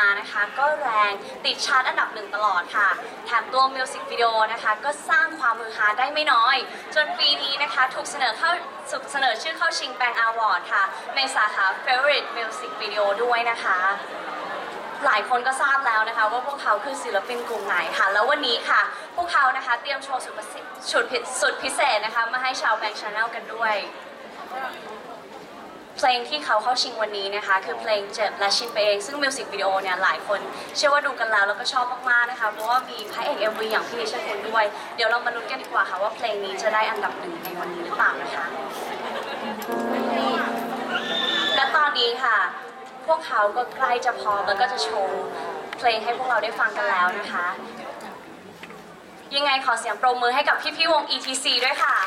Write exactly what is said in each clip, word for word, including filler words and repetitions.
มานะคะก็แรงติดชาร์ตอันดับหนึ่งตลอดค่ะแถมตัวมิวสิกวิดีโอนะคะก็สร้างความฮือฮาได้ไม่น้อยจนปีนี้นะคะถูกเสนอเข้าถูกเสนอชื่อเข้าชิงแบงอวอร์ดค่ะในสาขา Favorite Music Video ด้วยนะคะหลายคนก็ทราบแล้วนะคะว่าพวกเขาคือศิลปินกลุ่มไหนค่ะแล้ววันนี้ค่ะพวกเขานะคะเตรียมโชว์สุดสุดพิเศษนะคะมาให้ชาวแบงค์ชาแนลกันด้วยเพลงที่เขาเข้าชิงวันนี้นะคะคือเพลงเจ็บและชินไปเองซึ่งมิวสิกวิดีโอเนี่ยหลายคนเชื่อว่าดูกันแล้วแล้วก็ชอบมากๆนะคะเพราะว่ามีพระเอก เอ็ม วี อย่างพี่นิชคุณด้วยเดี๋ยวเรามาลุ้นกันดีกว่าค่ะว่าเพลงนี้จะได้อันดับหนึ่งในวันนี้หรือเปล่านะคะและตอนนี้ค่ะพวกเขาก็ใกล้จะพร้อมแล้วก็จะโชว์เพลงให้พวกเราได้ฟังกันแล้วนะคะยังไงขอเสียงปรบมือให้กับพี่ๆวง อี ที ซี ด้วยค่ะ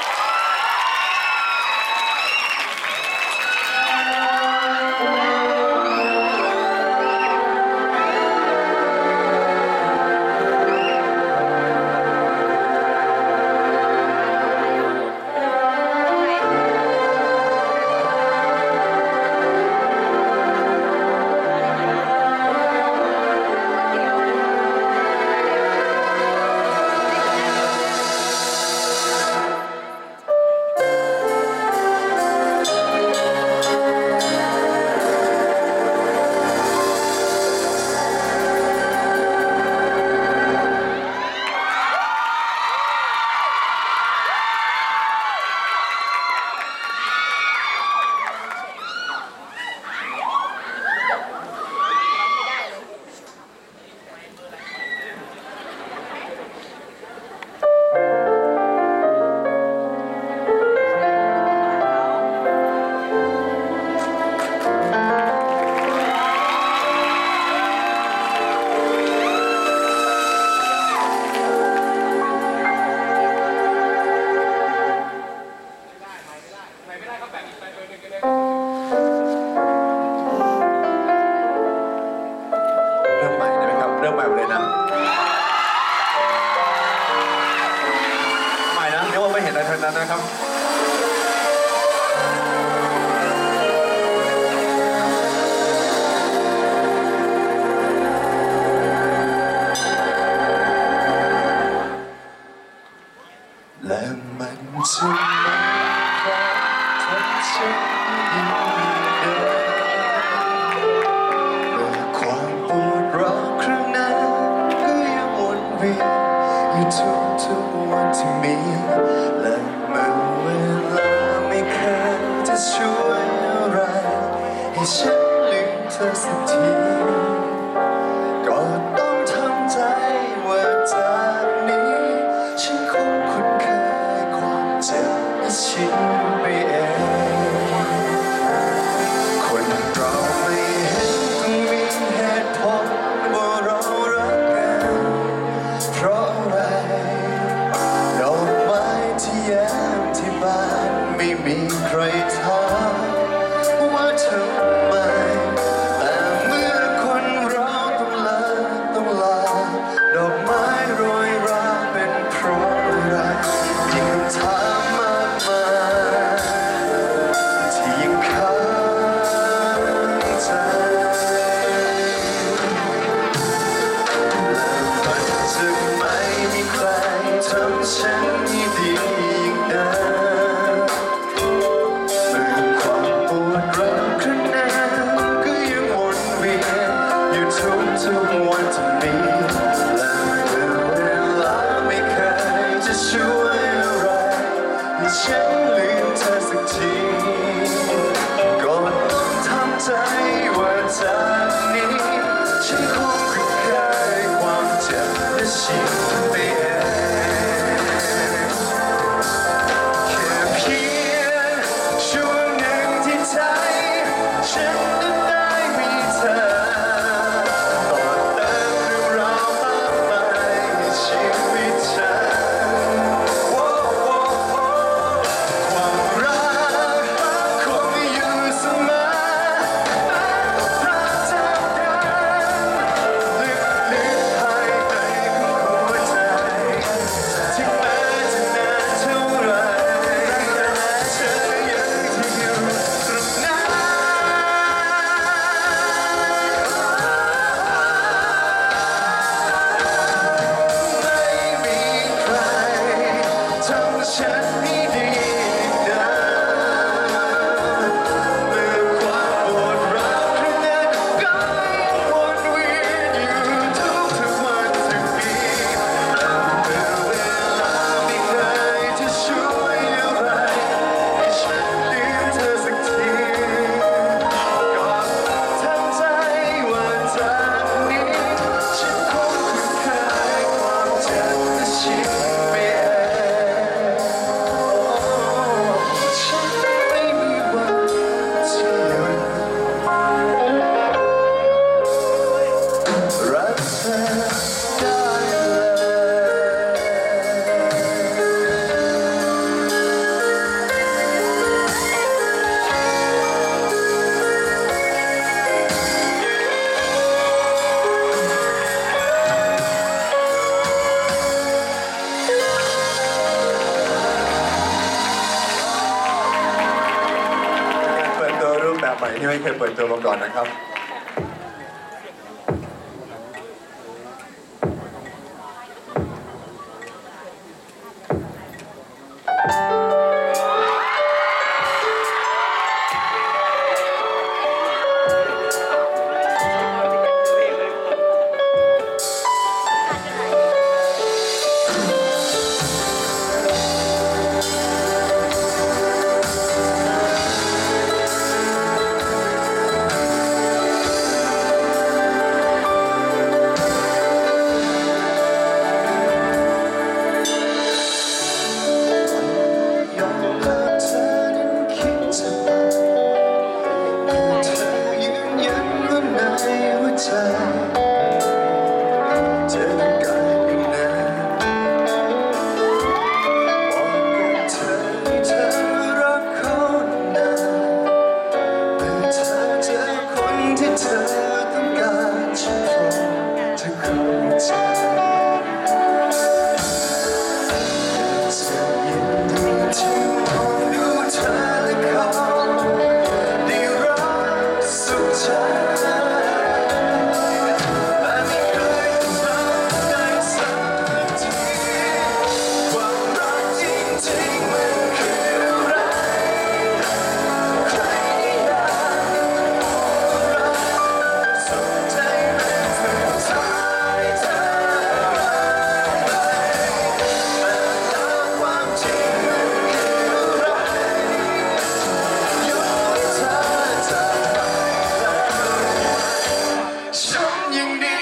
นะครับและมันจะไม่พอทำฉันยิ่งเดินแต่ความปวดร้าวครั้งนั้นก็ยังวนเวียนอยู่ทุกทุกวันที่มีและเมื่อเวลาไม่เคยจะช่วยอะไรให้ฉันลืมเธอสักทีก็ต้องทำใจว่าจากนี้ฉันคงคุ้นเคยความเจ็บและชินไปเองคนเราไม่เห็นต้องมีเหตุผลว่าเรารักกันเพราะอะไรดอกไม้ที่แย้มที่บ้านไม่มีใครถามว่าทำไมแต่เมื่อคนเราต้องลาต้องลาดอกไม้โรยราเป็นเพราะอะไรยิ่งถามมากมายที่ยังค้างใจมันจะไม่มีใครทำฉันให้ดียิ่งนั้นเมื่อความปวดร้าวข้างในก็ยังวนเวียนอยู่ทุกทุกวันที่มีและเมื่อเวลาไม่เคยจะช่วยอะไรให้ฉันลืมเธอสักทีก็ต้องทำใจว่าจากนี้ฉันคงคุ้นเคยความเจ็บและชินไปเองแค่เพียงช่วงหนึ่งที่ใจฉันนั้นได้มีเธอต่อเติมเรื่องราวอได้เลยเปิดตัวรูปแบบใหม่ที่ไม่เคยเปิดตัวมาก่อนนะครับ ยอมรับเธอนั้นคิดจะไปแต่เธอยืนยันว่าในหัวใจเธอต้องการอยู่นานบอกกับเธอให้เธอรักเขานานเมื่อเธอเจอคนที่เธอต้องการฉันคงจะเข้าใจ จะยินดีที่มองดูเธอและเขาได้รักสุขใจแต่ไม่เคยทำได้สักทีความรักจริงๆมันคืออะไรใครนิยามรักสุขใจเป็นสุดท้ายเธอความจริงมันคืออะไรอยู่ที่เธอจะไปและฉันยังดี